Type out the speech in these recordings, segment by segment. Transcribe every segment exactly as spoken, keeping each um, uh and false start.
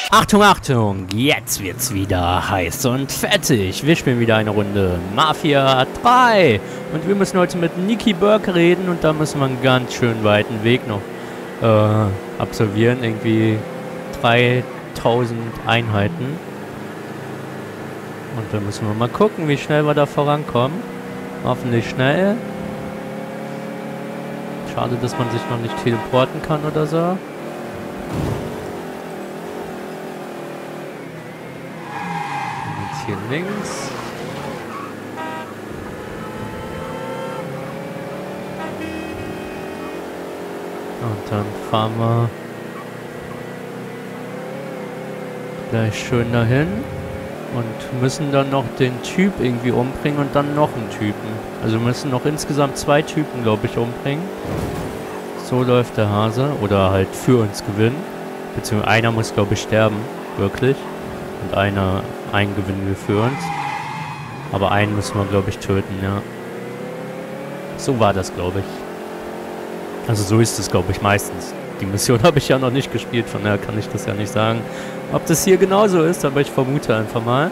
Achtung, Achtung, jetzt wird's wieder heiß und fettig. Wir spielen wieder eine Runde Mafia drei. Und wir müssen heute mit Nicky Burke reden und da müssen wir einen ganz schön weiten Weg noch äh, absolvieren. Irgendwie dreitausend Einheiten. Und da müssen wir mal gucken, wie schnell wir da vorankommen. Hoffentlich schnell. Schade, dass man sich noch nicht teleporten kann oder so. Hier links. Und dann fahren wir gleich schön dahin und müssen dann noch den Typ irgendwie umbringen und dann noch einen Typen. Also müssen noch insgesamt zwei Typen, glaube ich, umbringen. So läuft der Hase. Oder halt für uns gewinnen. Beziehungsweise einer muss, glaube ich, sterben. Wirklich. Und einer, einen gewinnen wir für uns. Aber einen müssen wir, glaube ich, töten, ja. So war das, glaube ich. Also so ist es, glaube ich, meistens. Die Mission habe ich ja noch nicht gespielt, von daher kann ich das ja nicht sagen. Ob das hier genauso ist, aber ich vermute einfach mal.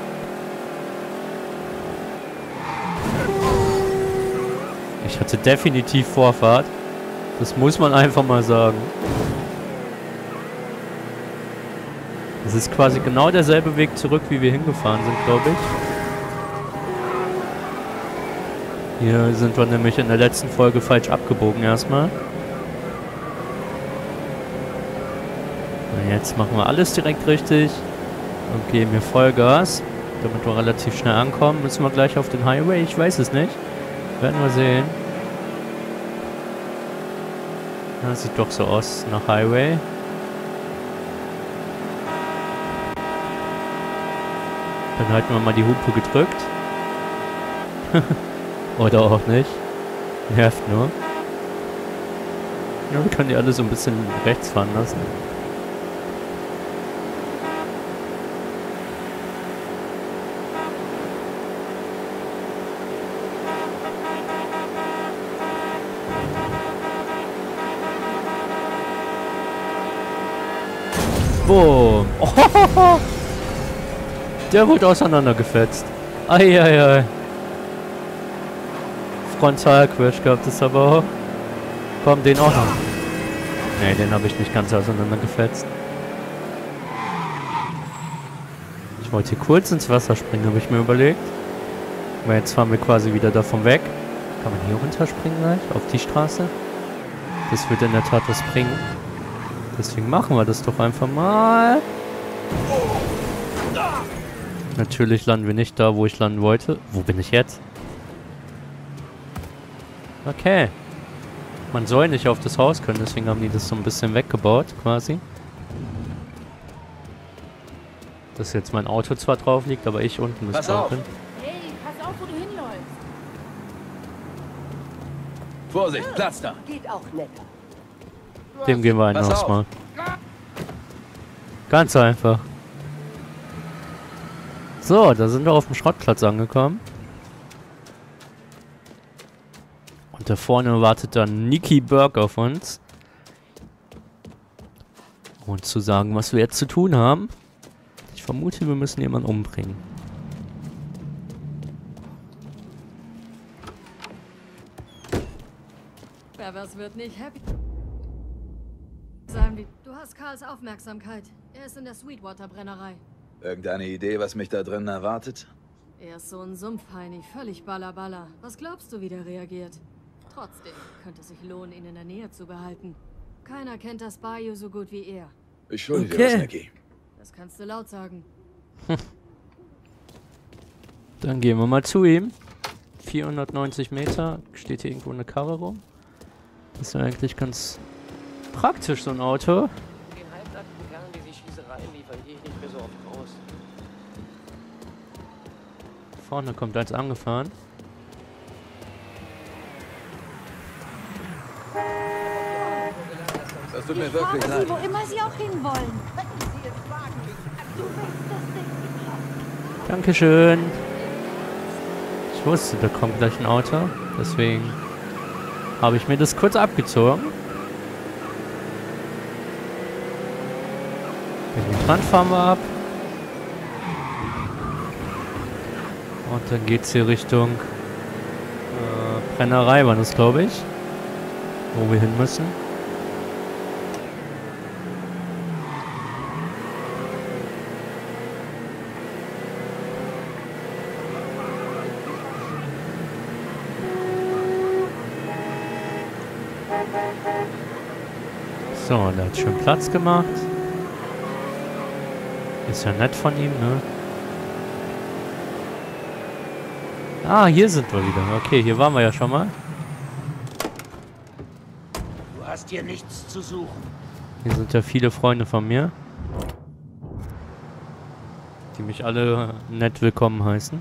Ich hatte definitiv Vorfahrt. Das muss man einfach mal sagen. Es ist quasi genau derselbe Weg zurück, wie wir hingefahren sind, glaube ich. Hier sind wir nämlich in der letzten Folge falsch abgebogen erstmal. Und jetzt machen wir alles direkt richtig und geben hier Vollgas, damit wir relativ schnell ankommen. Müssen wir gleich auf den Highway? Ich weiß es nicht. Werden wir sehen. Ja, sieht doch so aus nach Highway. Dann halten wir mal die Hupe gedrückt. Oder auch nicht. Nervt nur. Ja, wir können die alle so ein bisschen rechts fahren lassen. Boom. Oh, der wurde auseinandergefetzt. Eieiei. Frontalcrash gab es aber auch. Komm, den auch noch. Ne, den habe ich nicht ganz auseinandergefetzt. Ich wollte hier kurz ins Wasser springen, habe ich mir überlegt. Aber jetzt fahren wir quasi wieder davon weg. Kann man hier runterspringen gleich? Auf die Straße? Das wird in der Tat was bringen. Deswegen machen wir das doch einfach mal. Natürlich landen wir nicht da, wo ich landen wollte. Wo bin ich jetzt? Okay. Man soll nicht auf das Haus können, deswegen haben die das so ein bisschen weggebaut, quasi. Dass jetzt mein Auto zwar drauf liegt, aber ich unten bis drauf bin. Hey, pass auf, wo du hinläufst. Vorsicht, Platz da. Geht auch netter. Dem gehen wir ein Haus mal. Ganz einfach. So, da sind wir auf dem Schrottplatz angekommen. Und da vorne wartet dann Nicky Burke auf uns. Und zu sagen, was wir jetzt zu tun haben. Ich vermute, wir müssen jemanden umbringen. Bevers wird nicht happy sein, wie du hast Karls Aufmerksamkeit. Er ist in der Sweetwater-Brennerei. Irgendeine Idee, was mich da drin erwartet? Er ist so ein Sumpfheini, völlig ballerballer. Was glaubst du, wie der reagiert? Trotzdem könnte es sich lohnen, ihn in der Nähe zu behalten. Keiner kennt das Bayou so gut wie er. Ich schulde Okay. dir was, Nicky. Das kannst du laut sagen. Dann gehen wir mal zu ihm. vierhundertneunzig Meter. Steht hier irgendwo eine Karre rum? Das ist ja eigentlich ganz praktisch, so ein Auto. Den halbnackten Kerlen, die sich Schießereien liefern, gehe ich nicht mehr so oft raus. Vorne kommt eins angefahren. Das tut mir Ich wirklich frage leid. Sie, wo immer Sie auch hinwollen. Du willst das Ding. Dankeschön. Ich wusste, da kommt gleich ein Auto. Deswegen habe ich mir das kurz abgezogen. Den Rand fahren wir ab. Und dann geht's hier Richtung äh, Brennerei, war das, glaube ich. Wo wir hin müssen. So, der hat schön Platz gemacht. Ist ja nett von ihm, ne? Ah, hier sind wir wieder. Okay, hier waren wir ja schon mal. Du hast hier nichts zu suchen. Hier sind ja viele Freunde von mir. Die mich alle nett willkommen heißen.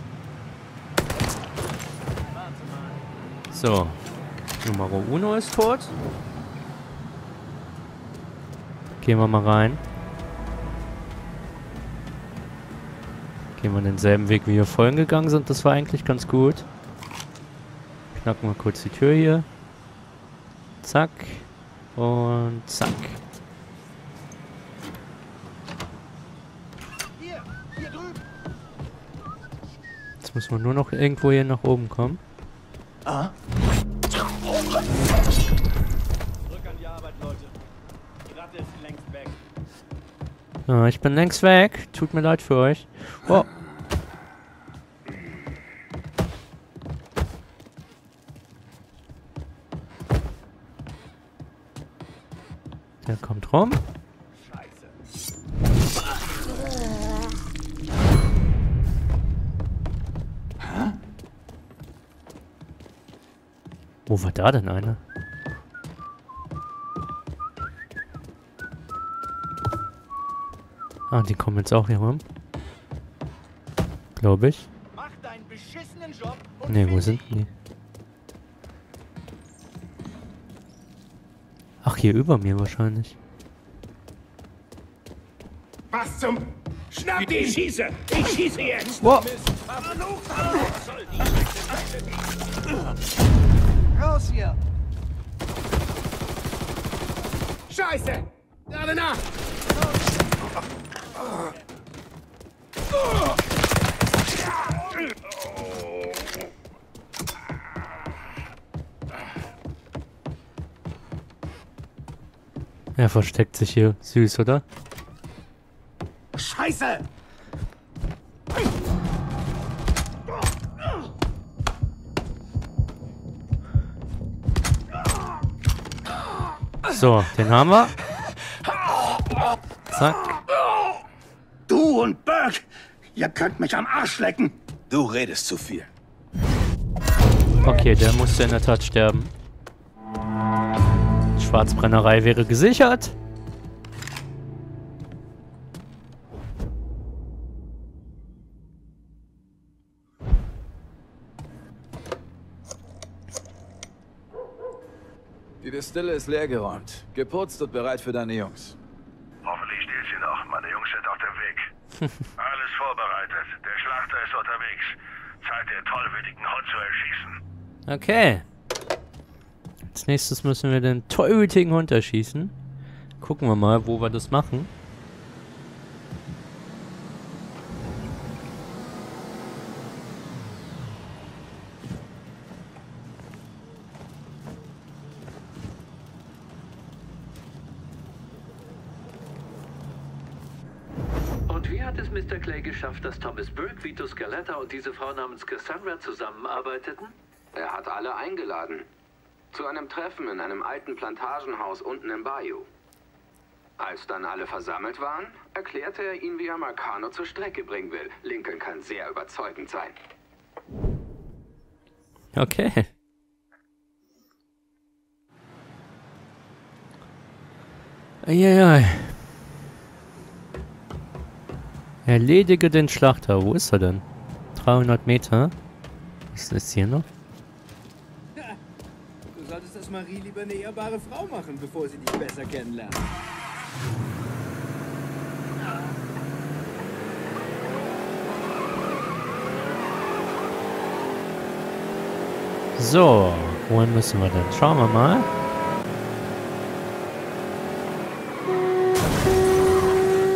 So. Numero uno ist tot. Gehen wir mal rein. Gehen wir denselben Weg, wie wir vorhin gegangen sind. Das war eigentlich ganz gut. Knacken wir kurz die Tür hier. Zack. Und zack. Jetzt müssen wir nur noch irgendwo hier nach oben kommen. Ah? Zurück an die Arbeit, Leute. Die Ratte ist längst weg. Ja, ich bin längst weg. Tut mir leid für euch. Wow. Der kommt rum. Wo war da denn einer? Ah, die kommen jetzt auch hier rum. Glaube ich. Mach deinen beschissenen Job und Ne, wo find sind ihn. die? Ach, hier über mir wahrscheinlich. Was zum... Schnapp die! Ich schieße! Ich schieße jetzt! Wow. Raus hier! Scheiße! Gerade nach! Er versteckt sich hier. Süß, oder? Scheiße! So, den haben wir. Zack. Du und Burke! Ihr könnt mich am Arsch lecken! Du redest zu viel. Okay, der musste in der Tat sterben. Schwarzbrennerei wäre gesichert. Die Distille ist leergeräumt, geputzt und bereit für deine Jungs. Hoffentlich steht sie noch. Meine Jungs sind auf dem Weg. Alles vorbereitet. Der Schlachter ist unterwegs. Zeit, den tollwütigen Hund zu erschießen. Okay. Als nächstes müssen wir den tollwütigen Hund erschießen. Gucken wir mal, wo wir das machen. Und wie hat es Mister Clay geschafft, dass Thomas Burke, Vito Scaletta und diese Frau namens Cassandra zusammenarbeiteten? Er hat alle eingeladen. Zu einem Treffen in einem alten Plantagenhaus unten im Bayou. Als dann alle versammelt waren, erklärte er ihnen, wie er Marcano zur Strecke bringen will. Lincoln kann sehr überzeugend sein. Okay. Eieiei. Erledige den Schlachter. Wo ist er denn? dreihundert Meter. Was ist hier noch? Du solltest das Marie lieber eine ehrbare Frau machen, bevor sie dich besser kennenlernt. So, wohin müssen wir denn? Schauen wir mal.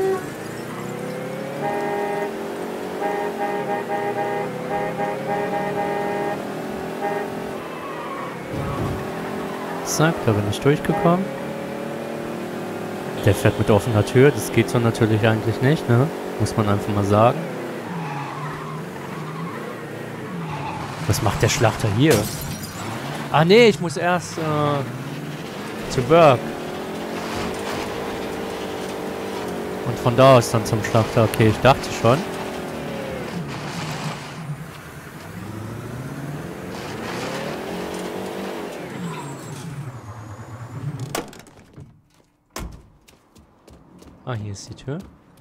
Zack, da bin ich durchgekommen. Der fährt mit offener Tür. Das geht so natürlich eigentlich nicht, ne? Muss man einfach mal sagen. Was macht der Schlachter hier? Ah, nee, ich muss erst äh, zu Burke. Und von da aus dann zum Schlachter. Okay, ich dachte schon. Ah, hier ist die Tür.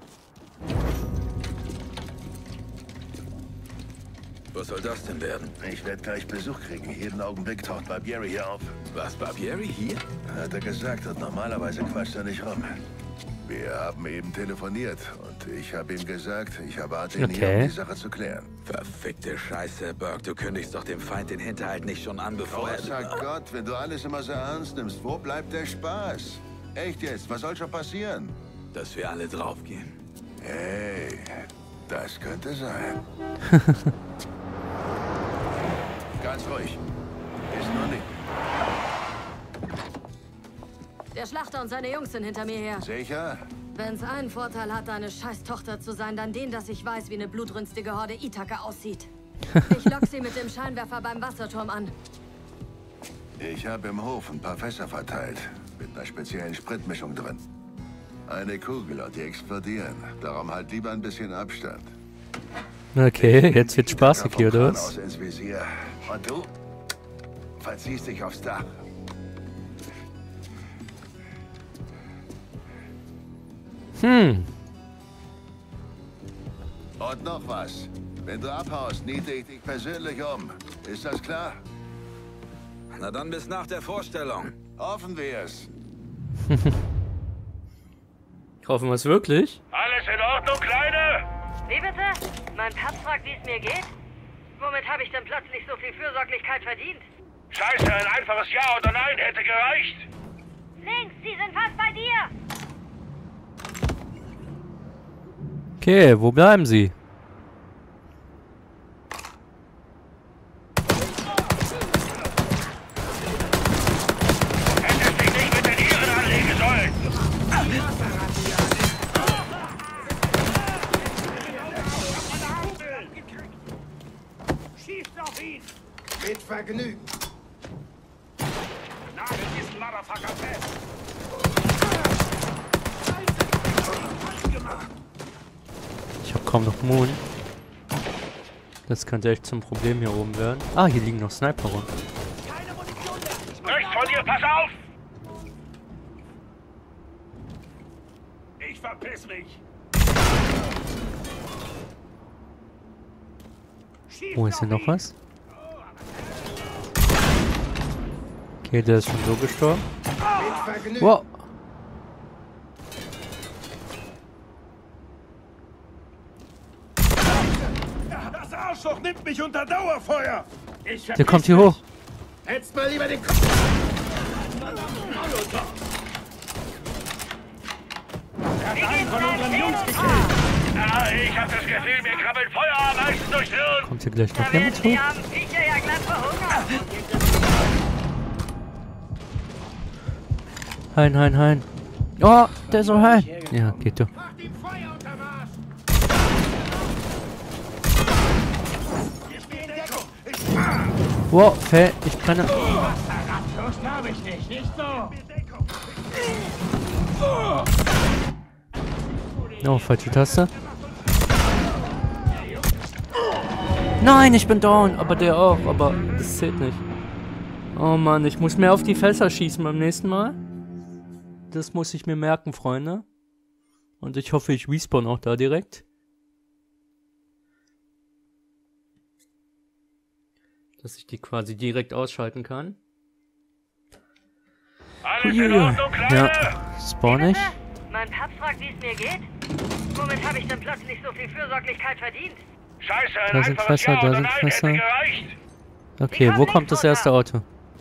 Was soll das denn werden? Ich werde gleich Besuch kriegen. Jeden Augenblick taucht Barbieri hier auf. Was, Barbieri hier? Hat er gesagt, und normalerweise quatscht er nicht rum. Wir haben eben telefoniert und ich habe ihm gesagt, ich erwarte ihn hier, um die Sache zu klären. Verfickte Scheiße, Burke. Du kündigst doch dem Feind den Hinterhalt nicht schon an, bevor er... Oh, sag Gott, wenn du alles immer so ernst nimmst, wo bleibt der Spaß? Echt jetzt, was soll schon passieren? Dass wir alle draufgehen. Hey, das könnte sein. Ganz ruhig. Ist nur nicht. Der Schlachter und seine Jungs sind hinter mir her. Sicher? Wenn's einen Vorteil hat, deine scheiß Tochter zu sein, dann den, dass ich weiß, wie eine blutrünstige Horde Ithaka aussieht. Ich lock sie mit dem Scheinwerfer beim Wasserturm an. Ich habe im Hof ein paar Fässer verteilt. Mit einer speziellen Spritmischung drin. Eine Kugel und die explodieren. Darum halt lieber ein bisschen Abstand. Okay, jetzt wird spaßig hier, oder was? Ins Visier. Und du verziehst dich aufs Dach. Hm. Und noch was. Wenn du abhaust, niete ich dich persönlich um. Ist das klar? Na dann bis nach der Vorstellung. Hoffen wir es. Hoffen wir es wirklich? Alles in Ordnung, Kleine? Wie bitte? Mein Papst fragt, wie es mir geht? Womit habe ich denn plötzlich so viel Fürsorglichkeit verdient? Scheiße, ein einfaches Ja oder Nein hätte gereicht. Links, sie sind fast bei dir. Okay, wo bleiben sie? Hättest dich nicht mit den Iren anlegen sollen. Schießt auf ihn! Mit Vergnügen! Nagel diesen Motherfucker fest! Ich habe kaum noch Moon. Das könnte echt zum Problem hier oben werden. Ah, hier liegen noch Sniper rum. Rechts von dir, pass auf! Ich verpiss mich! Wo ist hier noch was? Okay, der ist schon so gestorben. Wow. Das Arschloch nimmt mich unter Dauerfeuer! Ich Der kommt hier hoch. Hättest mal lieber den Kopf! Er hat einen von unseren Jungs gekillt! Ah, ich hab das Gefühl, mir krabbelt Feuer am Eisen durchs Hirn. Kommt hier gleich noch jemand hoch? Hein, hein, hein. Oh, der ist so hein. Ja, geht doch. Wow, Fell, ich brenne. Das glaube ich nicht, nicht so! Oh, falsche Taste. Nein, ich bin down. Aber der auch. Aber das zählt nicht. Oh Mann, ich muss mehr auf die Fässer schießen beim nächsten Mal. Das muss ich mir merken, Freunde. Und ich hoffe, ich respawn auch da direkt. Dass ich die quasi direkt ausschalten kann. Alles in Ordnung, Kleine? Ja, spawn ich. Mein Papst fragt, wie es mir geht? Womit habe ich denn plötzlich so viel Fürsorglichkeit verdient? Scheiße, ein Da sind einfaches Fässer, Ja da oder sind Nein hätte Fässer. gereicht. Okay, wo kommt das erste Auto?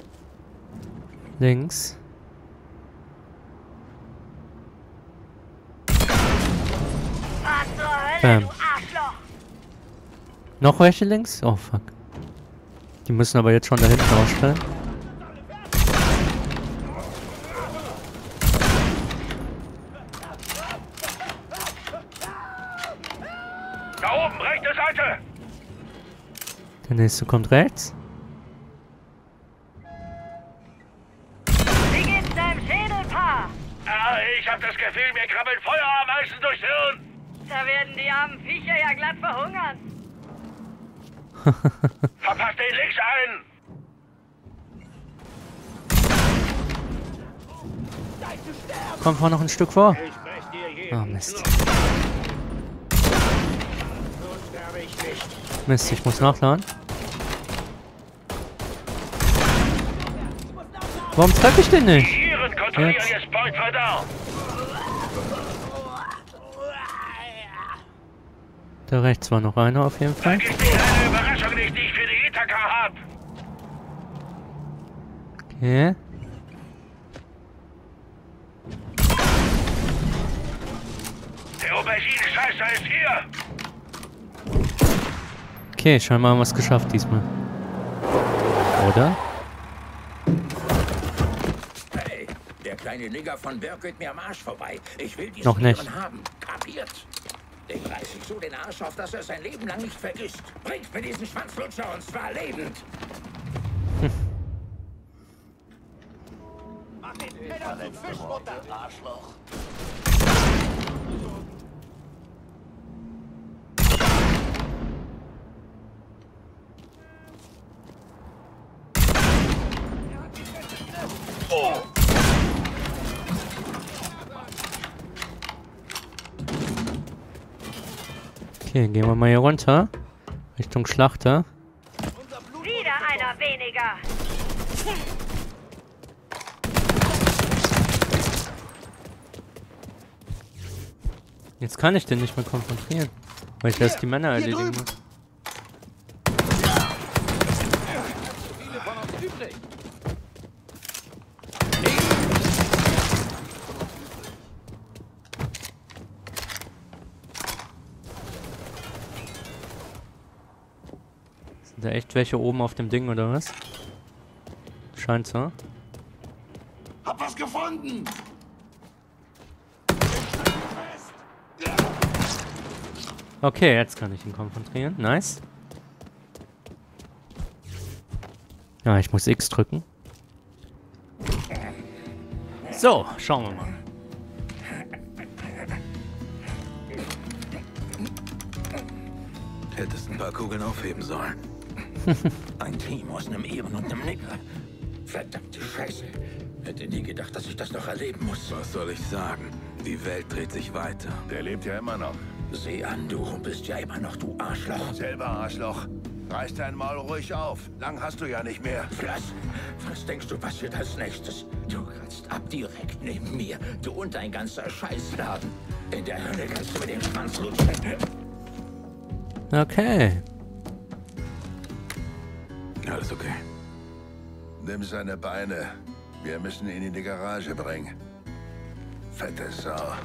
Links. Was zur Hölle, Bam. du Arschloch! Noch welche links? Oh, fuck. Die müssen aber jetzt schon da hinten ausstellen. Seite! Der nächste kommt rechts. Wie geht's deinem Schädelpaar? Ah, ich hab das Gefühl, mir krabbeln Feuerameisen durchs Hirn! Da werden die armen Viecher ja glatt verhungern. Verpasst den links ein! Komm, fahr noch ein Stück vor. Oh, Mist. Mist, ich muss nachladen. Warum treffe ich den nicht? Iren kontrollieren Jetzt. jetzt Point Verdau. Da rechts war noch einer auf jeden Fall. Vergiss nicht eine Überraschung nicht, die ich für die Ithaka hab. Okay. Der Aubergine-Scheißer ist hier! Okay, scheinbar haben wir es geschafft diesmal. Oder? Hey, der kleine Nigger von Burke geht mir am Arsch vorbei. Ich will diesen Noch nicht. Ehren haben. Kapiert? Dem reiß ich so den Arsch auf, dass er sein Leben lang nicht vergisst. Bringt mir diesen Schwanzlutscher und zwar lebend. Hm. Mach den Penner zum Fischmutter, Arschloch. Oh. Okay, gehen wir mal hier runter. Richtung Schlachter. Wieder einer weniger. Jetzt kann ich den nicht mehr konfrontieren. Weil ich erst die Männer erledigen muss. Sind da echt welche oben auf dem Ding oder was? Scheint so. Hab was gefunden! Okay, jetzt kann ich ihn konfrontieren. Nice. Ja, ich muss X drücken. So, schauen wir mal. Hättest ein paar Kugeln aufheben sollen. Ein Team aus einem Iren und einem Nigger. Verdammte Scheiße. Hätte nie gedacht, dass ich das noch erleben muss. Was soll ich sagen? Die Welt dreht sich weiter. Der lebt ja immer noch. Sieh an, du bist ja immer noch, du Arschloch. Selber Arschloch. Reiß dein Maul ruhig auf. Lang hast du ja nicht mehr. Was? Was denkst du passiert als nächstes? Du kratzt ab direkt neben mir. Du und dein ganzer Scheißladen. In der Hölle kannst du mir den Schwanz lutschen. Okay. Alles okay. Nimm seine Beine. Wir müssen ihn in die Garage bringen. Fette Sau.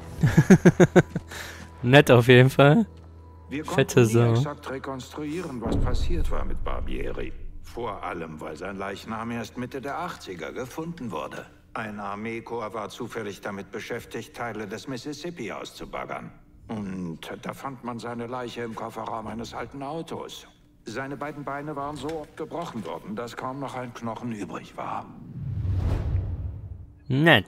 Nett auf jeden Fall. Wir Fette konnten nie Sau. exakt rekonstruieren, was passiert war mit Barbieri. Vor allem, weil sein Leichnam erst Mitte der achtziger gefunden wurde. Ein Armeekorps war zufällig damit beschäftigt, Teile des Mississippi auszubaggern. Und da fand man seine Leiche im Kofferraum eines alten Autos. Seine beiden Beine waren so oft gebrochen worden, dass kaum noch ein Knochen übrig war. Nett.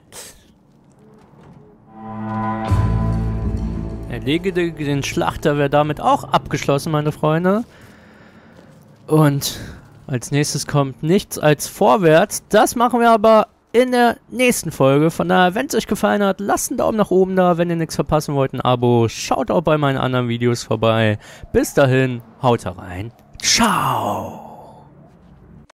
Erlege den Schlachter wäre damit auch abgeschlossen, meine Freunde. Und als nächstes kommt nichts als vorwärts. Das machen wir aber in der nächsten Folge. Von daher, wenn es euch gefallen hat, lasst einen Daumen nach oben da. Wenn ihr nichts verpassen wollt, ein Abo. Schaut auch bei meinen anderen Videos vorbei. Bis dahin, haut rein. Ciao.